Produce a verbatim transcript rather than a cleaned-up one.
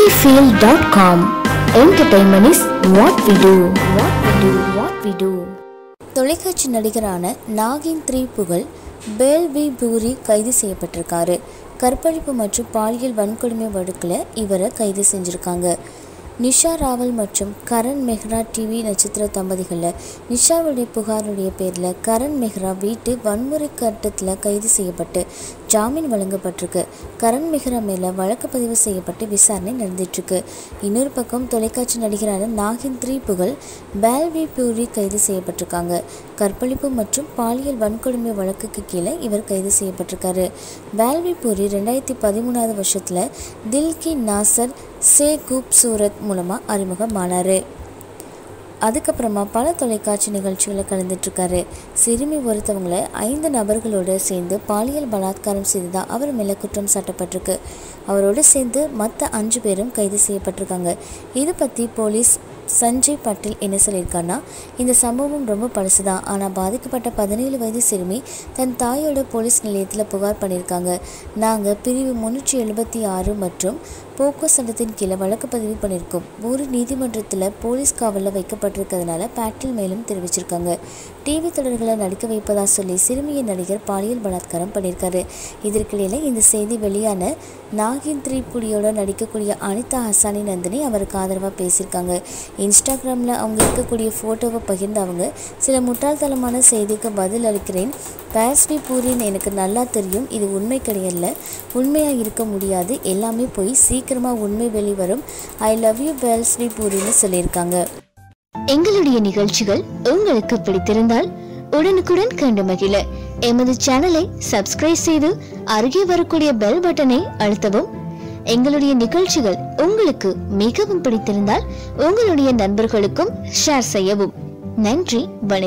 Movie feel dot com. Entertainment is what we do. What we do. What we do. தொலைக்காட்சி நடிகரான நாகின் three புகழ் பேல்வி பூரி கைது செய்யப்பட்டிருக்காரு. கற்பழிப்பு மற்றும் பாலியல் வன்கொடுமை வழக்கில் இவரை கைது செஞ்சுருக்காங்க. நிஷா ராவல் மற்றும் கரண் மெஹ்ரா டிவி நட்சத்திர தம்பதிகளில் நிஷாவுடைய புகாருடைய பேரில் கரண் மெஹ்ரா வீட்டு வன்முறை கட்டத்தில் கைது செய்யப்பட்டு ஜாமீன் வழங்கப்பட்டிருக்கு. கரண் மெஹ்ரா மேலே வழக்கு பதிவு செய்யப்பட்டு விசாரணை நடந்துட்டுருக்கு. இன்னொரு பக்கம் தொலைக்காட்சி நடிகரான நாகின் த்ரீ புகழ் பேல்வி பூரி கைது செய்யப்பட்டிருக்காங்க. கற்பழிப்பு மற்றும் பாலியல் வன்கொடுமை வழக்குக்கு கீழே இவர் கைது செய்யப்பட்டிருக்காரு. பேல்வி பூரி ரெண்டாயிரத்தி பதிமூணாவது வருஷத்தில் தில்கி நாசர் சே கூப்சூரத் மூலமாக அறிமுகமானார். அதுக்கப்புறமா பல தொலைக்காட்சி நிகழ்ச்சிகளை கலந்துட்டுருக்காரு. சிறுமி ஒருத்தவங்களை ஐந்து நபர்களோடு சேர்ந்து பாலியல் பலாத்காரம் செய்ததாக அவர் மேலே குற்றம் சாட்டப்பட்டிருக்கு. அவரோடு சேர்ந்து மற்ற அஞ்சு பேரும் கைது செய்யப்பட்டிருக்காங்க. இது பற்றி போலீஸ் சஞ்சய் பட்டேல் என்ன சொல்லியிருக்காருன்னா, இந்த சம்பவம் ரொம்ப பழசு தான், ஆனால் பாதிக்கப்பட்ட பதினேழு வயது சிறுமி தன் தாயோட போலீஸ் நிலையத்தில் புகார் பண்ணியிருக்காங்க. நாங்கள் பிரிவு முன்னூற்றி எழுபத்தி ஆறு மற்றும் போக்கோ சட்டத்தின் கீழே வழக்கு பதிவு பண்ணியிருக்கோம். ஒரு நீதிமன்றத்தில் போலீஸ் காவலில் வைக்கப்பட்டிருக்கிறதுனால பட்டேல் மேலும் தெரிவிச்சிருக்காங்க. டிவி தொடர்களை நடிக்க வைப்பதாக சொல்லி சிறுமியை நடிகர் பாலியல் பலாத்காரம் பண்ணியிருக்காரு. இதற்கிடையில் இந்த செய்தி வெளியான நாகின் த்ரீ புலியோட நடிக்கக்கூடிய அனிதா ஹசானி நந்தினி அவருக்கு ஆதரவாக பேசியிருக்காங்க. இன்ஸ்டாகிராமில் அவங்க இருக்கக்கூடிய ஃபோட்டோவை பகிர்ந்து அவங்க சில முட்டாள்தனமான செய்திக்கு பதில் அளிக்கிறேன். பேல்வி பூரின்னு எனக்கு நல்லா தெரியும், இது உண்மை கிடையாது, உண்மையாக இருக்க முடியாது, எல்லாமே போய் சீக்கிரமாக உண்மை வெளிவரும், ஐ லவ் யூ பேல்வி பூரின்னு சொல்லியிருக்காங்க. எங்களுடைய நிகழ்ச்சிகள் உங்களுக்கு பிடித்திருந்தால் உடனுக்குடன் கண்டு மகிழ எமது சேனலை சப்ஸ்கிரைப் செய்து அருகே வரக்கூடிய பெல் பட்டனை அழுத்தவும். எங்களுடைய நிகழ்ச்சிகள் உங்களுக்கு மிகவும் பிடித்திருந்தால் உங்களுடைய நண்பர்களுக்கும் ஷேர் செய்யவும். நன்றி, வணக்கம்.